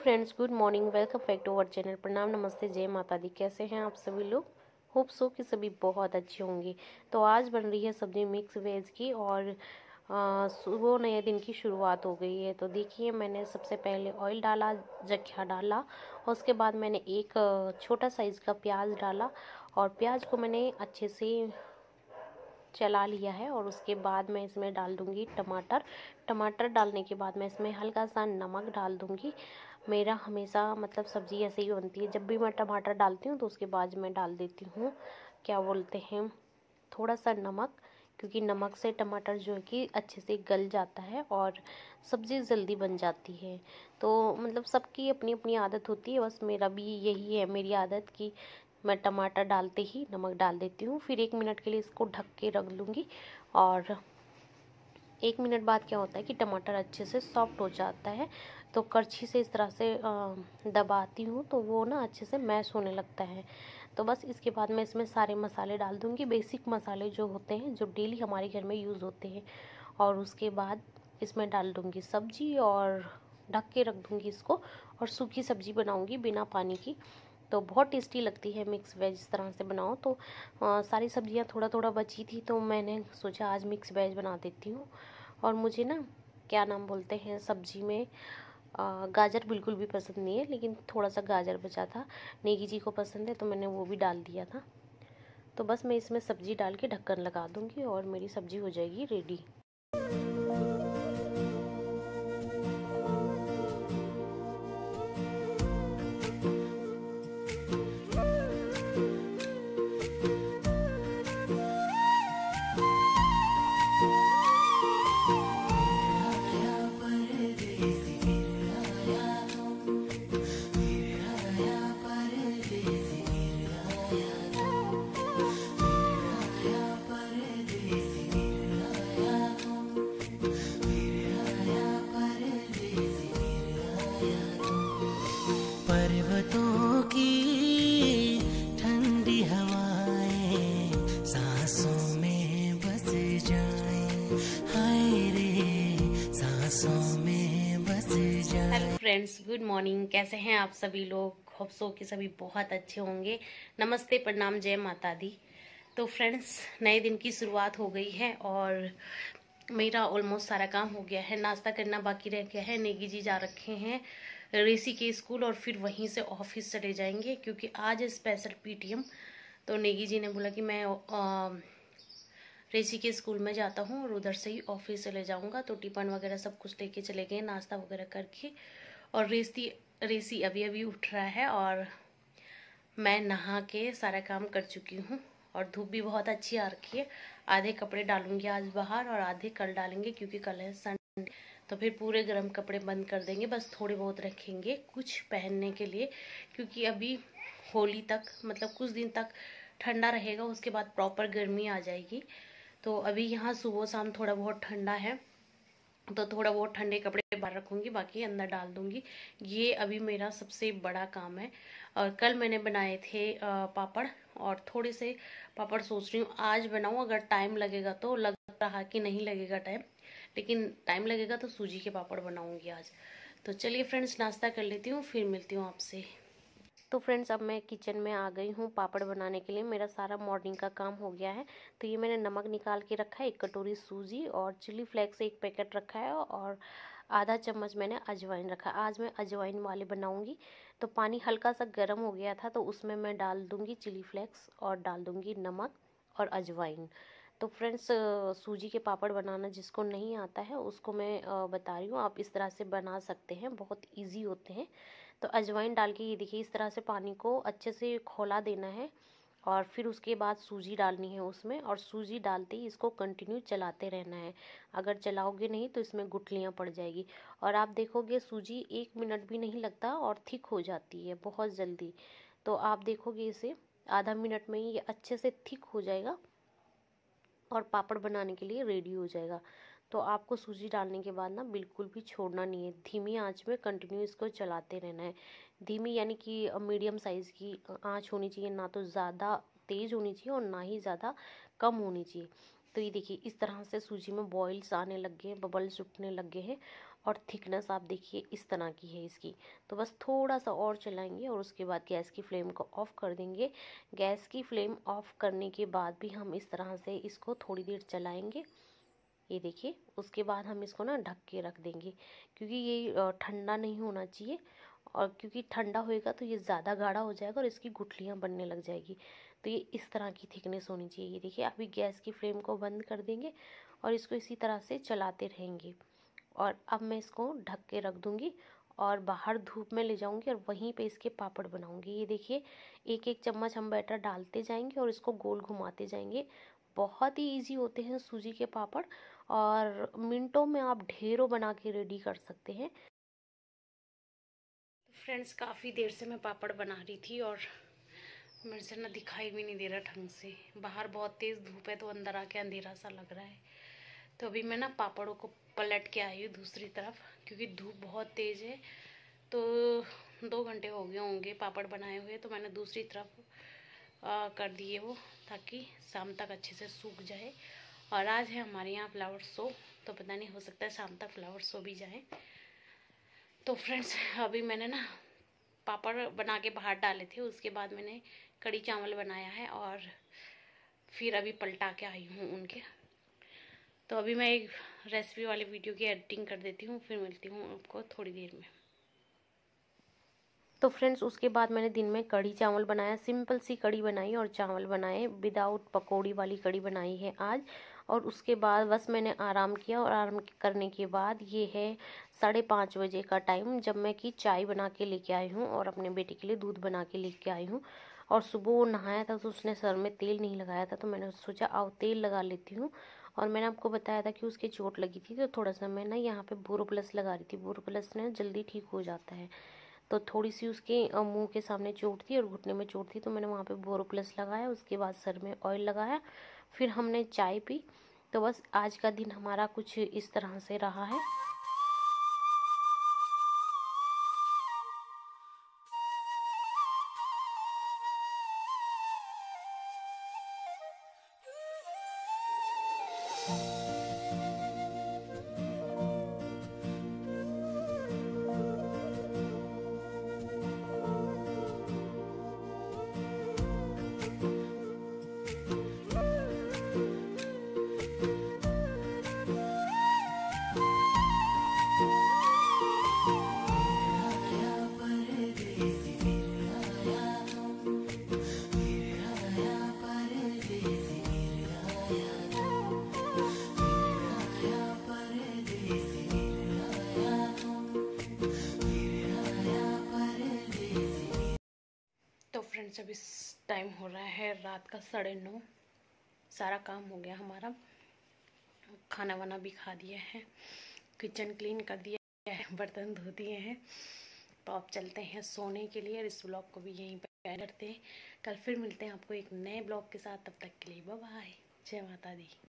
Friends, good morning. Welcome back to our channel. प्रणाम, नमस्ते, जय माता दी। कैसे हैं आप सभी लोग? होप सो कि सभी बहुत अच्छे होंगे। तो आज बन रही है सब्जी मिक्स वेज की और सुबह नए दिन की शुरुआत हो गई है। तो देखिए, मैंने सबसे पहले ऑयल डाला, जख्या डाला और उसके बाद मैंने एक छोटा साइज़ का प्याज डाला और प्याज को मैंने अच्छे से चला लिया है। और उसके बाद मैं इसमें डाल दूँगी टमाटर डालने के बाद मैं इसमें हल्का सा नमक डाल दूँगी। मेरा हमेशा मतलब सब्ज़ी ऐसे ही बनती है, जब भी मैं टमाटर डालती हूँ तो उसके बाद मैं डाल देती हूँ क्या बोलते हैं थोड़ा सा नमक, क्योंकि नमक से टमाटर जो है कि अच्छे से गल जाता है और सब्ज़ी जल्दी बन जाती है। तो मतलब सबकी अपनी अपनी आदत होती है, बस मेरा भी यही है मेरी आदत कि मैं टमाटर डालते ही नमक डाल देती हूँ। फिर 1 मिनट के लिए इसको ढक के रख लूँगी और 1 मिनट बाद क्या होता है कि टमाटर अच्छे से सॉफ्ट हो जाता है। तो करछी से इस तरह से दबाती हूँ तो वो ना अच्छे से मैश होने लगता है। तो बस इसके बाद मैं इसमें सारे मसाले डाल दूँगी, बेसिक मसाले जो होते हैं जो डेली हमारे घर में यूज़ होते हैं। और उसके बाद इसमें डाल दूँगी सब्ज़ी और ढक के रख दूँगी इसको। और सूखी सब्ज़ी बनाऊँगी बिना पानी की, तो बहुत टेस्टी लगती है मिक्स वेज इस तरह से बनाओ। तो सारी सब्जियां थोड़ा थोड़ा बची थी तो मैंने सोचा आज मिक्स वेज बना देती हूँ। और मुझे ना क्या नाम बोलते हैं सब्जी में गाजर बिल्कुल भी पसंद नहीं है, लेकिन थोड़ा सा गाजर बचा था, नेगी जी को पसंद है तो मैंने वो भी डाल दिया था। तो बस मैं इसमें सब्जी डाल के ढक्कन लगा दूँगी और मेरी सब्जी हो जाएगी रेडी। पर्वतों की ठंडी हवाएं सांसों में बस जाएं, हाय रे सांसों में बस जाएं। Hello friends, good morning. कैसे हैं आप सभी लोग? होप सो कि सभी बहुत अच्छे होंगे। नमस्ते, प्रणाम, जय माता दी। तो फ्रेंड्स, नए दिन की शुरुआत हो गई है और मेरा ऑलमोस्ट सारा काम हो गया है। नाश्ता करना बाकी रह गया है। नेगी जी जा रखे हैं ऋषि के स्कूल और फिर वहीं से ऑफिस चले जाएंगे क्योंकि आज स्पेशल पीटीएम। तो नेगी जी ने बोला कि मैं ऋषि के स्कूल में जाता हूँ और उधर से ही ऑफिस चले जाऊँगा। तो टिफिन वगैरह सब कुछ लेके चले गए, नाश्ता वगैरह करके। और ऋषि अभी अभी उठ रहा है और मैं नहा के सारा काम कर चुकी हूँ। और धूप भी बहुत अच्छी आ रखी है। आधे कपड़े डालूंगी आज बाहर और आधे कल डालेंगे क्योंकि कल है संडे। तो फिर पूरे गर्म कपड़े बंद कर देंगे, बस थोड़े बहुत रखेंगे कुछ पहनने के लिए, क्योंकि अभी होली तक मतलब कुछ दिन तक ठंडा रहेगा, उसके बाद प्रॉपर गर्मी आ जाएगी। तो अभी यहाँ सुबह शाम थोड़ा बहुत ठंडा है तो थोड़ा बहुत ठंडे कपड़े बाहर रखूंगी, बाकी अंदर डाल दूंगी। ये अभी मेरा सबसे बड़ा काम है। और कल मैंने बनाए थे पापड़, और थोड़े से पापड़ सोच रही हूँ आज बनाऊँ। अगर टाइम लगेगा तो, लग रहा कि नहीं लगेगा टाइम, लेकिन टाइम लगेगा तो सूजी के पापड़ बनाऊंगी आज। तो चलिए फ्रेंड्स, नाश्ता कर लेती हूँ, फिर मिलती हूँ आपसे। तो फ्रेंड्स, अब मैं किचन में आ गई हूँ पापड़ बनाने के लिए। मेरा सारा मॉर्निंग का काम हो गया है। तो ये मैंने नमक निकाल के रखा है, 1 कटोरी सूजी, और चिली फ्लेक्स 1 पैकेट रखा है, और आधा चम्मच मैंने अजवाइन रखा। आज मैं अजवाइन वाले बनाऊंगी। तो पानी हल्का सा गर्म हो गया था तो उसमें मैं डाल दूंगी चिली फ्लेक्स और डाल दूंगी नमक और अजवाइन। तो फ्रेंड्स, सूजी के पापड़ बनाना जिसको नहीं आता है उसको मैं बता रही हूँ, आप इस तरह से बना सकते हैं, बहुत ईजी होते हैं। तो अजवाइन डाल के ये देखिए इस तरह से पानी को अच्छे से खौला देना है और फिर उसके बाद सूजी डालनी है उसमें, और सूजी डालते ही इसको कंटिन्यू चलाते रहना है। अगर चलाओगे नहीं तो इसमें गुठलियाँ पड़ जाएगी। और आप देखोगे सूजी 1 मिनट भी नहीं लगता और थिक हो जाती है बहुत जल्दी। तो आप देखोगे इसे आधा मिनट में ही ये अच्छे से थिक हो जाएगा और पापड़ बनाने के लिए रेडी हो जाएगा। तो आपको सूजी डालने के बाद ना बिल्कुल भी छोड़ना नहीं है, धीमी आंच में कंटिन्यू इसको चलाते रहना है। धीमी यानी कि मीडियम साइज़ की आंच होनी चाहिए, ना तो ज़्यादा तेज़ होनी चाहिए और ना ही ज़्यादा कम होनी चाहिए। तो ये देखिए इस तरह से सूजी में बॉइल्स आने लग गए हैं, बबल्स उठने लग गए हैं और थिकनेस आप देखिए इस तरह की है इसकी। तो बस थोड़ा सा और चलाएंगे और उसके बाद गैस की फ्लेम को ऑफ़ कर देंगे। गैस की फ्लेम ऑफ़ करने के बाद भी हम इस तरह से इसको थोड़ी देर चलाएंगे। ये देखिए उसके बाद हम इसको ना ढक के रख देंगे, क्योंकि ये ठंडा नहीं होना चाहिए, और क्योंकि ठंडा होएगा तो ये ज़्यादा गाढ़ा हो जाएगा और इसकी गुठलियाँ बनने लग जाएगी। तो ये इस तरह की थिकनेस होनी चाहिए। ये देखिए अभी गैस की फ्लेम को बंद कर देंगे और इसको इसी तरह से चलाते रहेंगे। और अब मैं इसको ढक के रख दूँगी और बाहर धूप में ले जाऊँगी और वहीं पे इसके पापड़ बनाऊँगी। ये देखिए एक एक चम्मच हम बैटर डालते जाएंगे और इसको गोल घुमाते जाएंगे। बहुत ही इजी होते हैं सूजी के पापड़ और मिनटों में आप ढेरों बना के रेडी कर सकते हैं। तो फ्रेंड्स काफ़ी देर से मैं पापड़ बना रही थी और मेरे से ना दिखाई भी नहीं दे रहा ढंग से। बाहर बहुत तेज़ धूप है तो अंदर आके अंधेरा सा लग रहा है। तो अभी मैं ना पापड़ों को पलट के आई हूँ दूसरी तरफ, क्योंकि धूप बहुत तेज़ है। तो 2 घंटे हो गए होंगे पापड़ बनाए हुए, तो मैंने दूसरी तरफ कर दिए वो, ताकि शाम तक अच्छे से सूख जाए। और आज है हमारे यहाँ फ्लावर शो, तो पता नहीं हो सकता है शाम तक फ्लावर शो भी जाए। तो फ्रेंड्स अभी मैंने ना पापड़ बना के बाहर डाले थे, उसके बाद मैंने कढ़ी चावल बनाया है और फिर अभी पलटा के आई हूँ उनके। तो अभी मैं एक रेसिपी वाली वीडियो की एडिटिंग कर देती हूँ, फिर मिलती हूँ आपको थोड़ी देर में। तो फ्रेंड्स उसके बाद मैंने दिन में कढ़ी चावल बनाया, सिंपल सी कढ़ी बनाई और चावल बनाए, विदाउट पकौड़ी वाली कढ़ी बनाई है आज। और उसके बाद बस मैंने आराम किया और आराम करने के बाद ये है 5:30 बजे का टाइम, जब मैं कि चाय बना के लेके आई हूँ और अपने बेटे के लिए दूध बना के लेके आई हूँ। और सुबह वो नहाया था तो उसने सर में तेल नहीं लगाया था, तो मैंने सोचा आओ तेल लगा लेती हूँ। और मैंने आपको बताया था कि उसके चोट लगी थी, तो थोड़ा सा मैं ना यहाँ पे बोरोप्लस लगा रही थी। बोरोप्लस ने जल्दी ठीक हो जाता है। तो थोड़ी सी उसके मुंह के सामने चोट थी और घुटने में चोट थी, तो मैंने वहाँ पे बोरोप्लस लगाया। उसके बाद सर में ऑयल लगाया, फिर हमने चाय पी। तो बस आज का दिन हमारा कुछ इस तरह से रहा है। तो फ्रेंड्स अभी टाइम हो रहा है रात का 9:30। सारा काम हो गया हमारा, खाना वाना भी खा दिया है, किचन क्लीन कर दिया है, बर्तन धो दिए हैं। तो अब चलते हैं सोने के लिए और इस ब्लॉग को भी यहीं पे एंड करते हैं। कल फिर मिलते हैं आपको एक नए ब्लॉग के साथ, तब तक के लिए बाय बाय, जय माता दी।